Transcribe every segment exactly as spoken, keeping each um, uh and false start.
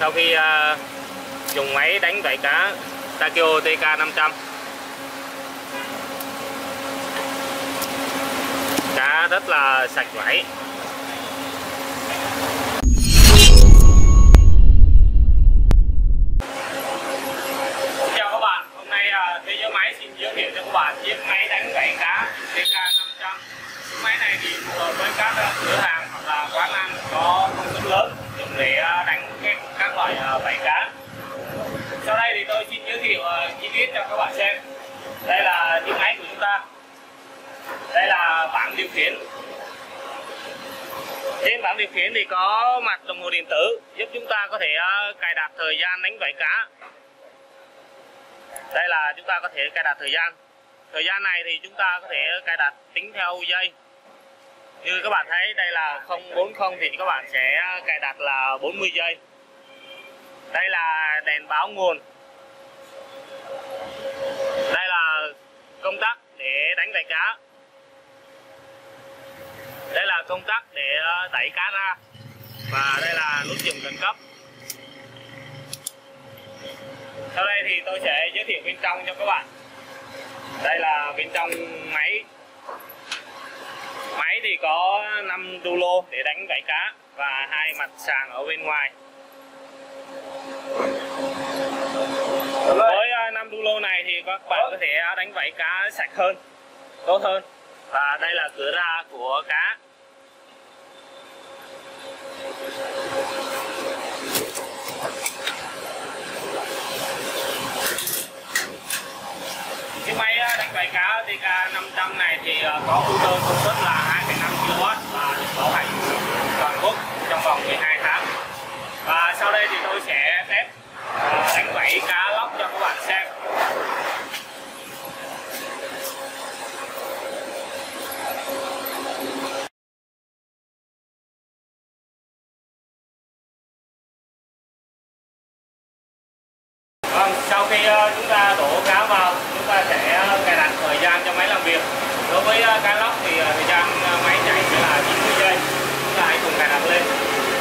sau khi uh, dùng máy đánh vảy cá Takeo T K năm trăm, cá rất là sạch vảy. Chào các bạn, hôm nay uh, Thế Giới Máy xin giới thiệu cho các bạn chiếc máy đánh vảy cá T K năm trăm. Chiếc máy này thì phù hợp với các cửa hàng hoặc là quán ăn có công suất lớn dùng để đánh các loại vảy cá. Sau đây thì tôi xin giới thiệu chi tiết cho các bạn xem. Đây là chiếc máy của chúng ta. Đây là bảng điều khiển. Trên bảng điều khiển thì có mặt đồng hồ điện tử giúp chúng ta có thể cài đặt thời gian đánh vảy cá. Đây là chúng ta có thể cài đặt thời gian. Thời gian này thì chúng ta có thể cài đặt tính theo giây. Như các bạn thấy đây là không bốn không thì các bạn sẽ cài đặt là bốn mươi giây. Đây là đèn báo nguồn. Đây là công tắc để đánh vảy cá. Đây là công tắc để đẩy cá ra. Và đây là nút dừng khẩn cấp. Sau đây thì tôi sẽ giới thiệu bên trong cho các bạn. Đây là bên trong máy. Máy thì có năm đu lô để đánh vảy cá và hai mặt sàng ở bên ngoài. Với năm đu lô này thì các bạn có thể đánh vảy cá sạch hơn, tốt hơn. Và đây là cửa ra của cá. Chiếc máy đánh vảy cá T K năm trăm này thì có motor công suất là hai phẩy năm ki lô oát và được bảo hành toàn quốc trong vòng mười hai tháng. Và sau đây thì tôi sẽ test đánh vảy cá lóc cho các bạn xem. Vâng, sau khi chúng ta đổ cá vào, chúng ta sẽ cài đặt thời gian cho máy làm việc. Đối với cá lóc thì thời gian máy chạy sẽ là chín mươi giây. Chúng ta hãy cùng cài đặt lên.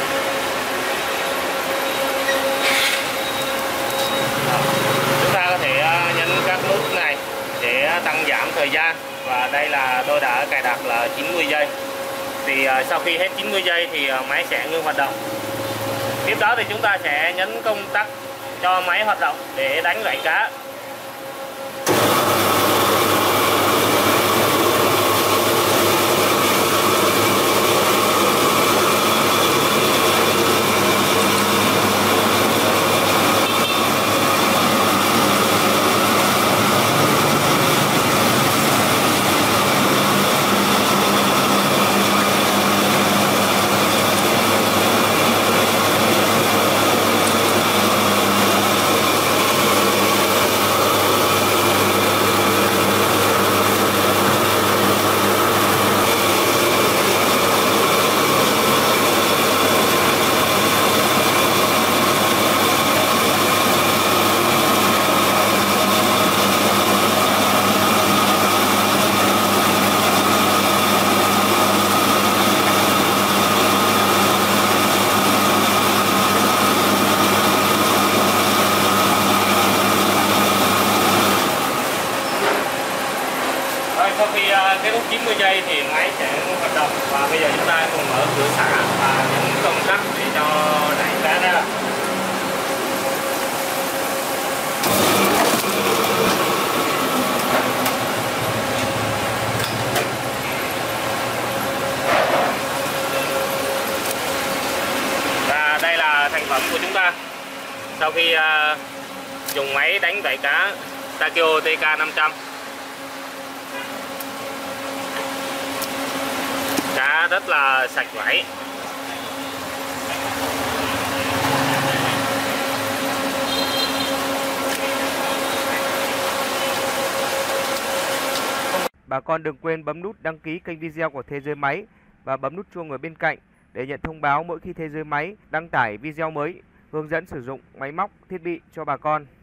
Chúng ta có thể nhấn các nút này để tăng giảm thời gian. Và đây là tôi đã cài đặt là chín mươi giây. Thì sau khi hết chín mươi giây thì máy sẽ ngưng hoạt động. Tiếp đó thì chúng ta sẽ nhấn công tắc cho máy hoạt động để đánh vảy cá. Sau khi kết thúc chín mươi giây thì máy sẽ hoạt động. Và bây giờ chúng ta cùng mở cửa xả và nhấn công tắc để cho đẩy cá ra. Và đây là thành phẩm của chúng ta sau khi uh, dùng máy đánh vảy cá Takeo T K năm trăm. Cá rất là sạch vảy. Bà con đừng quên bấm nút đăng ký kênh video của Thế Giới Máy và bấm nút chuông ở bên cạnh để nhận thông báo mỗi khi Thế Giới Máy đăng tải video mới hướng dẫn sử dụng máy móc, thiết bị cho bà con.